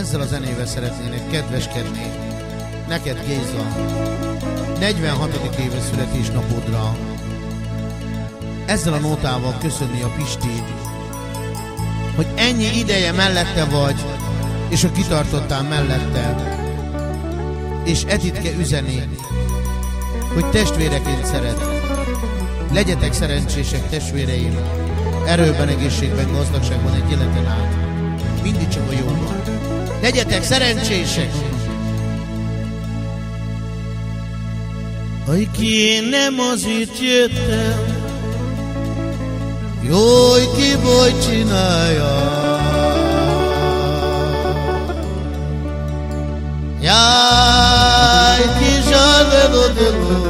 ezzel a zenével szeretnének kedveskedni neked, Géza, 46. éve születésnapodra. Ezzel a nótával köszönni a Pisti, hogy ennyi ideje mellette vagy, és hogy kitartottál mellette, és Editke üzeni, hogy testvéreként szeret. Legyetek szerencsések, testvéreim, erőben, egészségben, gazdagságban egy életen át. Mindig csak a jóban. Legyetek szerencsések! Ajki, én nem azért jöttem, jó, ki baj csinálja. Jaj, ki zsálvedodoló.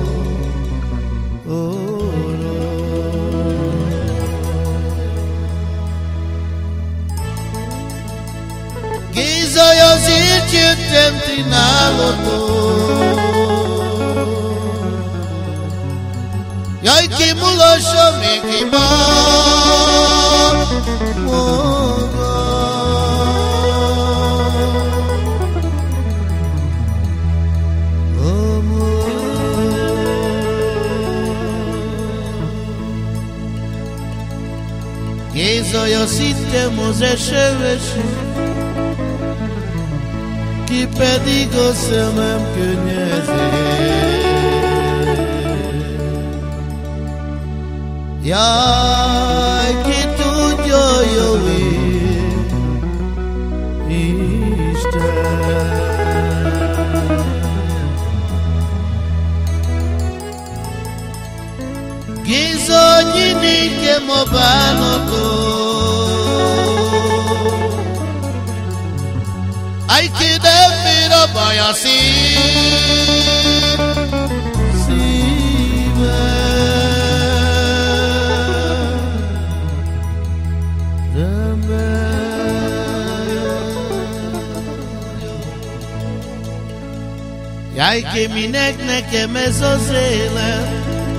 Géza, azért jöttem ti nálatok. Jaj, ki mulassa még hibát maga. Géza, azt hittem az eseveső, ki pedig a szemem könnyezé. Jaj, ki tudja, jó Isten. Géza, annyi nékem a bánatot. Aj, ki nem fér a baj a jaj, ki minek nekem ez az élet.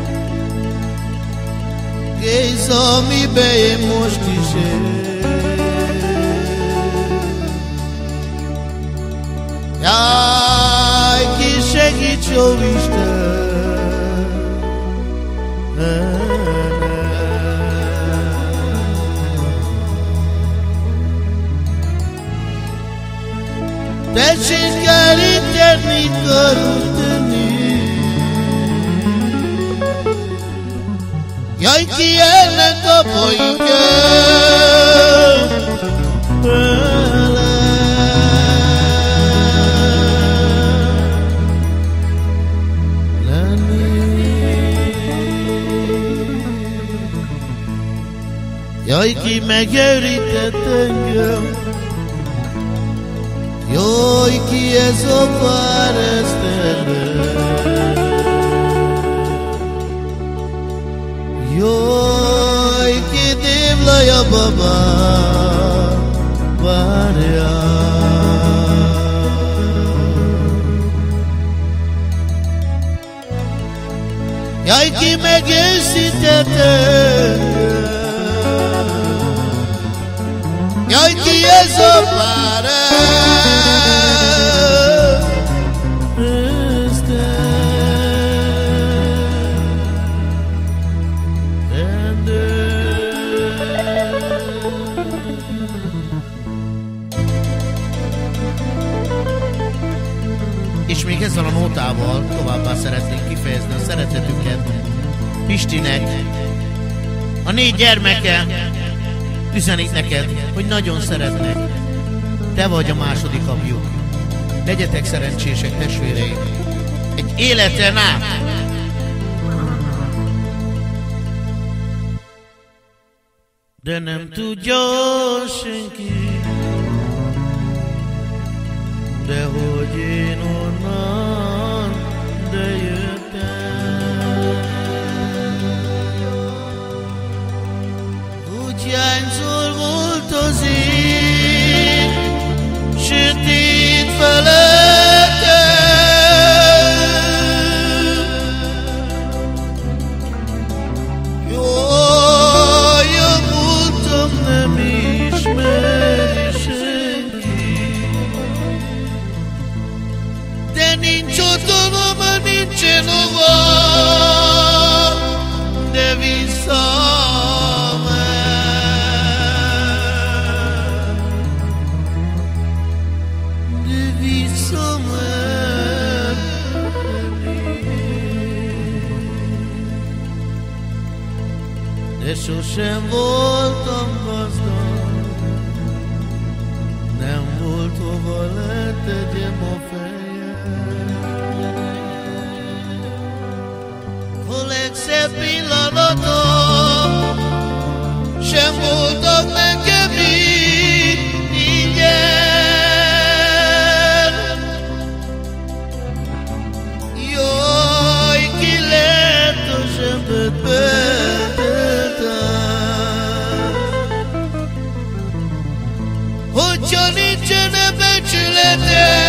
Géza, amiben én most is él. Jaj, ki segíts, jó Isten. Tessék elíteni, körülteni. Jaj, ki ennek a bolyköl vele. Jaj, ki megőrített engem. Jaj, ki ez a pár esztendő. Jaj, ki dévlaja baba várja. Jaj, ki megőszített engem. Jaj, ki ez a pár és még ezzel a nótával továbbá szeretnénk kifejezni a szeretetünket Pistinek. A 4 gyermeke üzenik neked, hogy nagyon szeretnek. Te vagy a második apjuk. Legyetek szerencsések, testvéreim. Egy életen át. De nem tudja senki, de hogy én onnan, de jöttem. Úgy hiányzol volt az én sötét felettem. Jaj, a múltam nem ismeri senki. de sosem voltam gazdag, nem volt hova letegyem a fejem. A legszebb pillanatok sem voltak nekem így ingyen. Jaj, ki lett a zsebedbe tettem, hogyha nincsen becsületem,